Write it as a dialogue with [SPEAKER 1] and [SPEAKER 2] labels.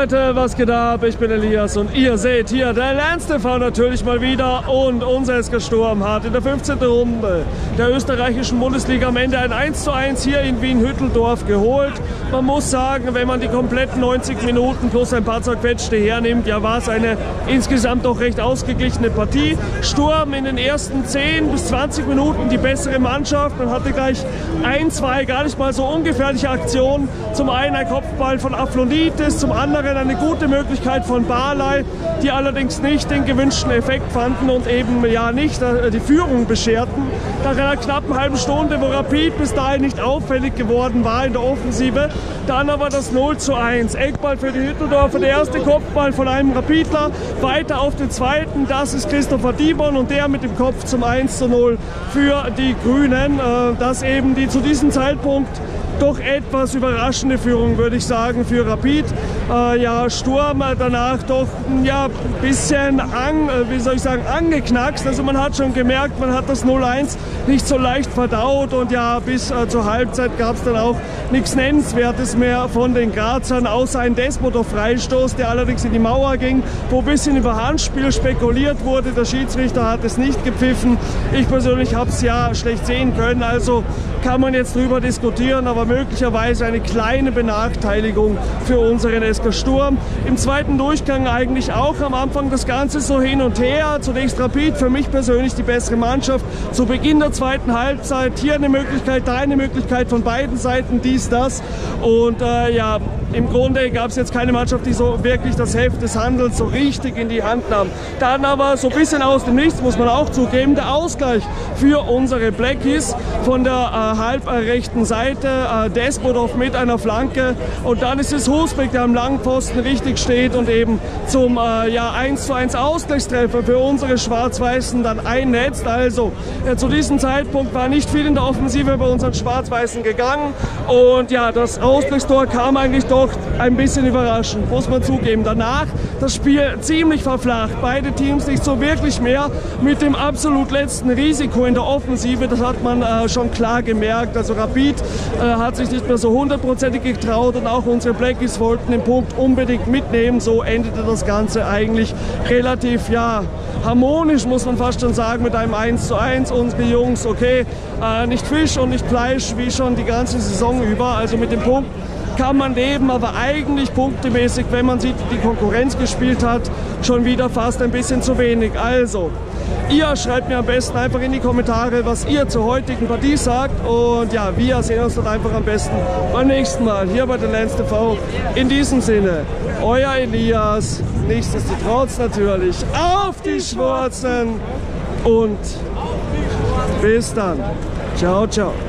[SPEAKER 1] Leute, was geht ab? Ich bin Elias und ihr seht hier der Lance TV natürlich mal wieder und unser SK Sturm hat in der 15. Runde der österreichischen Bundesliga am Ende ein 1:1 hier in Wien-Hütteldorf geholt. Man muss sagen, wenn man die kompletten 90 Minuten plus ein paar zerquetschte hernimmt, ja, war es eine insgesamt doch recht ausgeglichene Partie. Sturm in den ersten 10 bis 20 Minuten die bessere Mannschaft. Man hatte gleich ein, zwei gar nicht mal so ungefährliche Aktionen. Zum einen ein Kopfball von Aflonitis, zum anderen eine gute Möglichkeit von Barley, die allerdings nicht den gewünschten Effekt fanden und eben ja nicht die Führung bescherten. Nach einer knappen halben Stunde, wo Rapid bis dahin nicht auffällig geworden war in der Offensive, dann aber das 0:1. Eckball für die Hütteldorfer, der erste Kopfball von einem Rapidler, weiter auf den zweiten, das ist Christopher Dibon und der mit dem Kopf zum 1:0 für die Grünen. Das eben die zu diesem Zeitpunkt doch etwas überraschende Führung, würde ich sagen, für Rapid. Ja, Sturm danach doch ja, ein bisschen angeknackst. Also man hat schon gemerkt, man hat das 0:1 nicht so leicht verdaut und ja, bis zur Halbzeit gab es dann auch nichts Nennenswertes mehr von den Grazern, außer ein Despotow-Freistoß, der allerdings in die Mauer ging, wo ein bisschen über Handspiel spekuliert wurde. Der Schiedsrichter hat es nicht gepfiffen. Ich persönlich habe es ja schlecht sehen können, also kann man jetzt drüber diskutieren, aber möglicherweise eine kleine Benachteiligung für unseren SK Sturm. Im zweiten Durchgang eigentlich auch am Anfang das Ganze so hin und her. Zunächst Rapid, für mich persönlich die bessere Mannschaft. Zu Beginn der zweiten Halbzeit hier eine Möglichkeit, da eine Möglichkeit von beiden Seiten, dies, das. Und ja, im Grunde gab es jetzt keine Mannschaft, die so wirklich das Heft des Handelns so richtig in die Hand nahm. Dann aber so ein bisschen aus dem Nichts, muss man auch zugeben, der Ausgleich für unsere Blackies von der halb rechten Seite. Despotow mit einer Flanke und dann ist es Husbeck, der am langen Pfosten richtig steht und eben zum ja, 1:1 Ausgleichstreffer für unsere Schwarz-Weißen dann einnetzt. Also zu diesem Zeitpunkt war nicht viel in der Offensive bei unseren Schwarz-Weißen gegangen und ja, das Ausgleichstor kam eigentlich doch ein bisschen überraschend, muss man zugeben. Danach das Spiel ziemlich verflacht, beide Teams nicht so wirklich mehr mit dem absolut letzten Risiko in der Offensive, das hat man schon klar gemerkt. Also Rapid hat sich nicht mehr so hundertprozentig getraut und auch unsere Blackies wollten den Punkt unbedingt mitnehmen. So endete das Ganze eigentlich relativ ja, harmonisch, muss man fast schon sagen, mit einem 1:1. Unsere Jungs, okay, nicht Fisch und nicht Fleisch wie schon die ganze Saison über, also mit dem Punkt kann man leben, aber eigentlich punktemäßig, wenn man sieht, wie die Konkurrenz gespielt hat, schon wieder fast ein bisschen zu wenig. Also, ihr schreibt mir am besten einfach in die Kommentare, was ihr zur heutigen Partie sagt und ja, wir sehen uns dann einfach am besten beim nächsten Mal hier bei der Lance TV. In diesem Sinne, euer Elias, nichtsdestotrotz natürlich auf die Schwarzen und bis dann. Ciao, ciao.